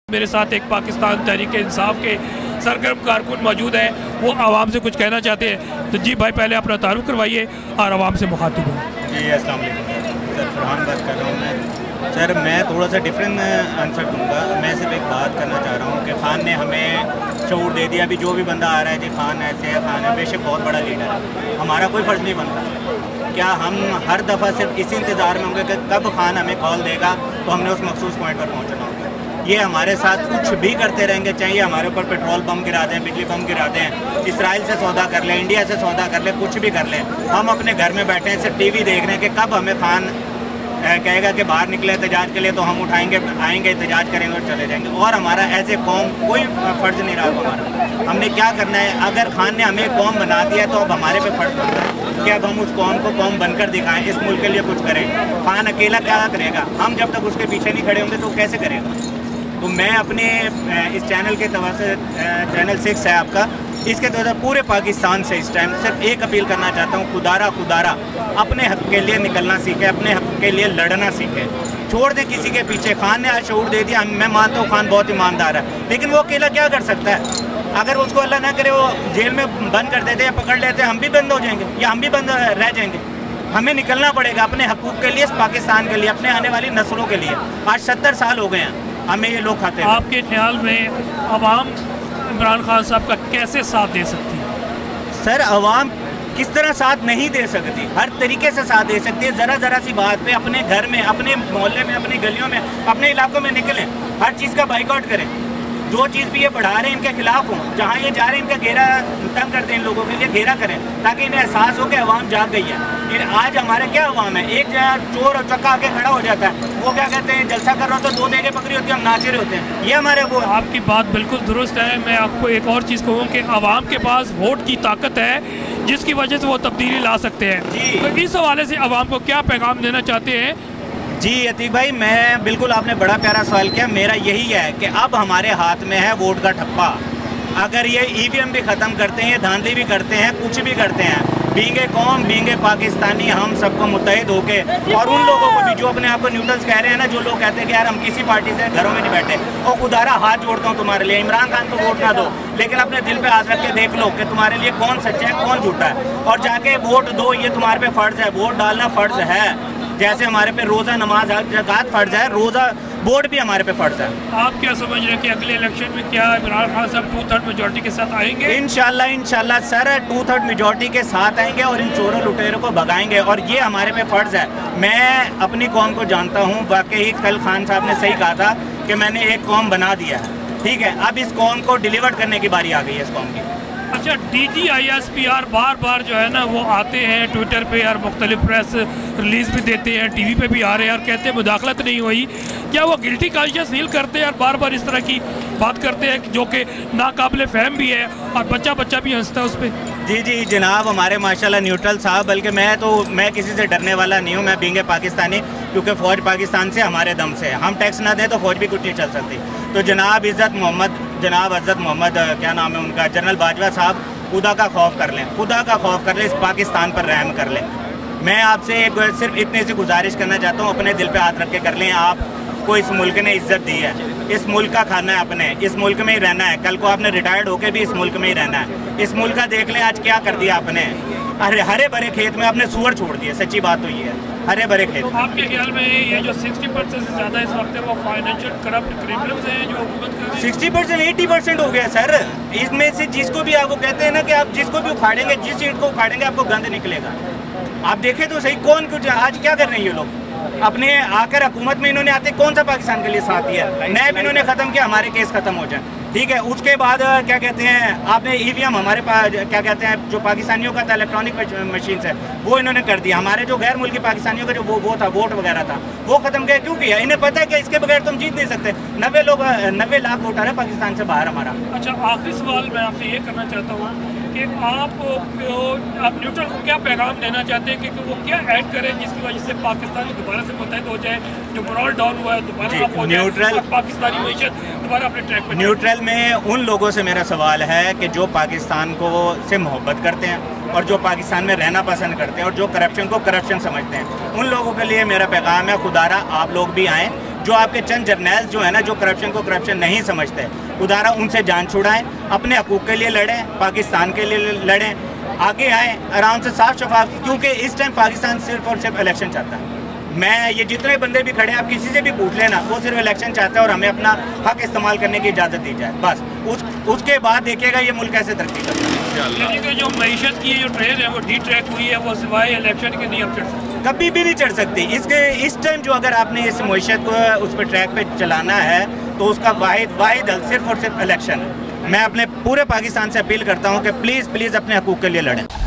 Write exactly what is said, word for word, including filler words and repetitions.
मेरे साथ एक पाकिस्तान तहरीक इंसाफ के सरगर्म कारकुन मौजूद है, वो आवाम से कुछ कहना चाहते हैं। तो जी भाई, पहले अपना तारुफ करवाइए और आवाम से मुखातिब हो। जी अस्सलाम वालेकुम सर, फरहान बात कर रहा हूँ मैं। सर मैं थोड़ा सा डिफरेंट आंसर दूंगा। मैं सिर्फ एक बात करना चाह रहा हूँ कि खान ने हमें शऊर दे दिया। अभी जो भी बंदा आ रहा है जी खान ऐसे है, खान है, बेशक बहुत बड़ा लीडर है, हमारा कोई फ़र्ज़ नहीं बनता। क्या हम हर दफ़ा सिर्फ इसी इंतज़ार में होंगे कि कब खान हमें कॉल देगा तो हमने उस मखसूस पॉइंट पर पहुँचना होगा? ये हमारे साथ कुछ भी करते रहेंगे, चाहे हमारे ऊपर पेट्रोल पंप गिरा दें, बिजली पंप गिरा दें, इसराइल से सौदा कर लें, इंडिया से सौदा कर लें, कुछ भी कर लें, हम अपने घर में बैठे हैं सिर्फ टीवी देख रहे हैं कि कब हमें खान कहेगा कि बाहर निकले एहतजाज के लिए तो हम उठाएंगे, आएंगे, एहतजाज करेंगे और चले जाएंगे। और हमारा ऐसे कौम कोई फ़र्ज़ नहीं रहा हमारा। हमने क्या करना है? अगर खान ने हमें कौम बना दिया तो अब हमारे पे फ़र्ज़ बनता है कि अब हम उस कौम को कौम बनकर दिखाएं, इस मुल्क के लिए कुछ करें। खान अकेला क्या करेगा? हम जब तक उसके पीछे नहीं खड़े होंगे तो कैसे करेगा? तो मैं अपने इस चैनल के तौर से, चैनल सिक्स है आपका, इसके तौर पर पूरे पाकिस्तान से इस टाइम सिर्फ एक अपील करना चाहता हूँ, खुदारा खुदारा अपने हक के लिए निकलना सीखे, अपने हक के लिए लड़ना सीखे, छोड़ दे किसी के पीछे। खान ने आज शऊर दे दिया, मैं मानता हूँ खान बहुत ईमानदार है, लेकिन वो अकेला क्या कर सकता है? अगर उसको अल्लाह ना करे वो जेल में बंद कर देते या पकड़ लेते, हम भी बंद हो जाएंगे या हम भी बंद रह जाएंगे। हमें निकलना पड़ेगा अपने हकूक़ के लिए, पाकिस्तान के लिए, अपने आने वाली नस्लों के लिए। आज सत्तर साल हो गए हैं हमें ये लोग खाते हैं। आपके ख्याल में अवाम इमरान खान साहब का कैसे साथ दे सकती है? सर अवाम किस तरह साथ नहीं दे सकती? हर तरीके से साथ दे सकती है। ज़रा ज़रा सी बात पे अपने घर में, अपने मोहल्ले में, अपनी गलियों में, अपने इलाकों में निकलें, हर चीज़ का बाइकआउट करें। जो चीज़ भी ये बढ़ा रहे हैं इनके खिलाफ हों, जहाँ ये जा रहे हैं इनका घेरा तंग कर दें, इन लोगों के लिए घेरा करें ताकि इन्हें एहसास हो कि अवाम जाग गई है। आज हमारे क्या अवाम है, एक चोर और चक्का आके खड़ा हो जाता है, वो क्या कहते हैं जलसा कर रहा हो तो दो देगे पकड़ी होती है, हम नाचे रहे होते हैं। ये हमारे वो आपकी बात बिल्कुल दुरुस्त है। मैं आपको एक और चीज़ कहूँ कि अवाम के पास वोट की ताकत है जिसकी वजह से वो तब्दीली ला सकते हैं। तो इस हवाले से अवाम को क्या पैगाम देना चाहते हैं? जी अतीक भाई, मैं बिल्कुल, आपने बड़ा प्यारा सवाल किया। मेरा यही है कि अब हमारे हाथ में है वोट का ठप्पा। अगर ये ईवीएम भी ख़त्म करते हैं, धांधली भी करते हैं, कुछ भी करते हैं, बींगे कौम, बींगे पाकिस्तानी, हम सबको मुत्तहिद होके, और उन लोगों को भी जो अपने आप को न्यूट्रल्स कह रहे हैं ना, जो लोग कहते हैं कि यार हम किसी पार्टी से घरों में नहीं बैठे, और खुदारा हाथ जोड़ता हूँ तुम्हारे लिए, इमरान खान को वोट ना दो, लेकिन अपने दिल पे हाथ रख के देख लो कि तुम्हारे लिए कौन सच्चा है कौन झूठा है, और जाके वोट दो। ये तुम्हारे पे फ़र्ज़ है, वोट डालना फ़र्ज़ है। जैसे हमारे पे रोज़ा नमाज ज़कात फ़र्ज़ है, रोज़ा वोट भी हमारे पे फ़र्ज़ है। आप क्या समझ रहे हैं कि अगले इलेक्शन में क्या इमरान खान साहब टू थर्ड मेजोरिटी के साथ आएंगे? इंशाल्लाह इंशाल्लाह सर, टू थर्ड मेजोरिटी के साथ आएंगे और इन चोरों लुटेरों को भगाएंगे, और ये हमारे पे फ़र्ज़ है। मैं अपनी कौम को जानता हूँ, वाकई कल खान साहब ने सही कहा था कि मैंने एक कौम बना दिया है, ठीक है, अब इस कौम को डिलीवर करने की बारी आ गई है इस कौम की। अच्छा, D G I S P R बार बार जो है ना वो आते हैं ट्विटर पे और मुख्तलिफ प्रेस रिलीज़ भी देते हैं, टीवी पे भी आ रहे हैं और कहते हैं मुदाखलत नहीं हुई। क्या वो गिल्टी कॉन्शियस फील करते हैं और बार बार इस तरह की बात करते हैं जो कि नाकाबिले फ़हम भी है और बच्चा बच्चा भी हंसता है उस पर? जी जी जनाब, हमारे माशाल्लाह न्यूट्रल साहब, बल्कि मैं तो मैं किसी से डरने वाला नहीं हूँ। मैं बींगे पाकिस्तानी, क्योंकि फ़ौज पाकिस्तान से हमारे दम से, हम टैक्स ना दें तो फ़ौज भी कुछ नहीं चल सकती। तो जनाब इज़्ज़त मोहम्मद, जनाब इज़्ज़त मोहम्मद क्या नाम है उनका, जनरल बाजवा साहब, खुदा का खौफ कर लें, खुदा का खौफ कर लें, इस पाकिस्तान पर रहम कर लें। मैं आपसे सिर्फ इतने से गुजारिश करना चाहता हूँ, अपने दिल पे हाथ रख के कर लें। आपको इस मुल्क ने इज्जत दी है, इस मुल्क का खाना है अपने, इस मुल्क में ही रहना है, कल को आपने रिटायर्ड होकर भी इस मुल्क में ही रहना है। इस मुल्क का देख लें आज क्या कर दिया आपने, अरे हरे भरे खेत में आपने सुअर छोड़ दिए, सच्ची बात तो ये है, हरे भरे खेत। तो आपके ख्याल में ये जो सिक्सटी परसेंट से ज़्यादा इस वक्त है वो फाइनेंशियल करप्ट क्रिमिनल्स हैं जो हुकूमत कर रहे हैं? सिक्सटी परसेंट एटी परसेंट हो गया सर। इसमें से जिसको भी आपको कहते हैं ना कि आप जिसको भी उखाड़ेंगे, जिस ईंट को उखाड़ेंगे आपको गंद निकलेगा। आप देखें तो सही कौन कुछ आज क्या कर रहे हैं ये लोग। अपने आकर हुकूमत में इन्होंने आते कौन सा पाकिस्तान के लिए साथ दिया, नैब इन्होंने ख़त्म किया, हमारे केस ख़त्म हो जाए, ठीक है। उसके बाद क्या कहते हैं, आपने ईवीएम हमारे पास क्या कहते हैं जो पाकिस्तानियों का था इलेक्ट्रॉनिक मशीन से, वो इन्होंने कर दिया। हमारे जो गैर मुल्की पाकिस्तानियों का जो वो वो था वोट वगैरह था वो ख़त्म किया। क्यों किया? इन्हें पता है कि इसके बगैर तुम जीत नहीं सकते। नब्बे लोग नब्बे लाख वोट आ रहे हैं पाकिस्तान से बाहर हमारा। अच्छा, आखिरी सवाल मैं आपसे ये करना चाहता हूँ कि आप आप न्यूट्रल को क्या पैगाम देना चाहते हैं कि वो क्या ऐड करें जिसकी वजह से पाकिस्तानी दोबारा से मुत्तहिद हो जाए, जो मोरल डाउन हुआ है दोबारा आप हो जाए, पाकिस्तानी मीशत दोबारा अपने ट्रैक पर? न्यूट्रल में उन लोगों से मेरा सवाल है कि जो पाकिस्तान को से मोहब्बत करते हैं और जो पाकिस्तान में रहना पसंद करते हैं और जो करप्शन को करप्शन समझते हैं, उन लोगों के लिए मेरा पैगाम है, खुदारा आप लोग भी आएँ, जो आपके चंद जर्नैल्स जो है ना, जो करप्शन को करप्शन नहीं समझते, खुदारा उनसे जान छुड़ाएं, अपने हकूक़ के लिए लड़ें, पाकिस्तान के लिए लड़ें, आगे आएँ आराम से साफ शफाफ, क्योंकि इस टाइम पाकिस्तान सिर्फ और सिर्फ इलेक्शन चाहता है। मैं ये जितने बंदे भी खड़े हैं, आप किसी से भी पूछ लेना, वो सिर्फ इलेक्शन चाहता है और हमें अपना हक इस्तेमाल करने की इजाज़त दी जाए, बस। उस उसके बाद देखिएगा ये मुल्क कैसे तरक्की करता है। यानी कि जो मईशत की जो ट्रेन है वो डी ट्रैक हुई है, वो सिवाय इलेक्शन के नहीं अब चढ़ सकती, कभी भी नहीं चढ़ सकती। इसके इस टाइम जो अगर आपने इस मईशत को उस पर ट्रैक पे चलाना है तो उसका वाहिद वाहिद हल सिर्फ और सिर्फ इलेक्शन है। मैं अपने पूरे पाकिस्तान से अपील करता हूँ कि प्लीज़ प्लीज़ अपने हकूक़ के लिए लड़ें।